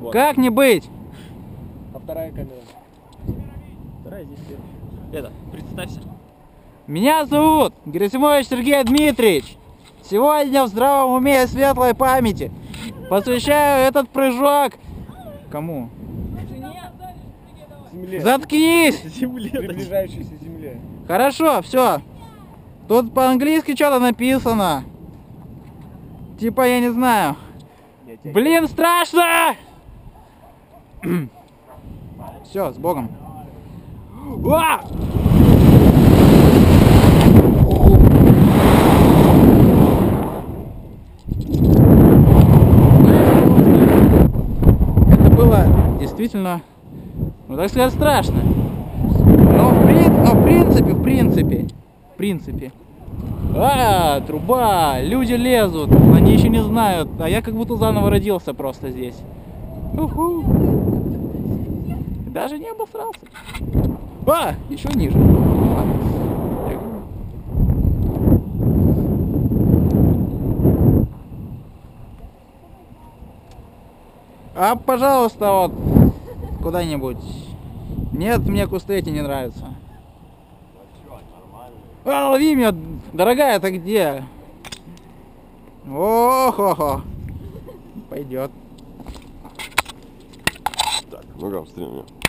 Вот. Как не быть? А вторая камера? Вторая здесь. Это, представься. Меня зовут Герасимович Сергей Дмитриевич. Сегодня в здравом уме и светлой памяти посвящаю этот прыжок. Кому? Земле. Заткнись! Земле. Приближающейся земле. Хорошо, все. Тут по-английски что-то написано. Типа я не знаю. Блин, страшно! Все, с Богом. А! Это было действительно, ну так сказать, страшно. Но в принципе. А, труба, люди лезут, они еще не знают, а я как будто заново родился просто здесь. Уху. Даже не обосрался. А, еще ниже. А, пожалуйста, вот куда-нибудь. Нет, мне кусты эти не нравятся. А, лови меня, дорогая, ты где? О-хо-хо. Пойдет. Так, ногам стремим.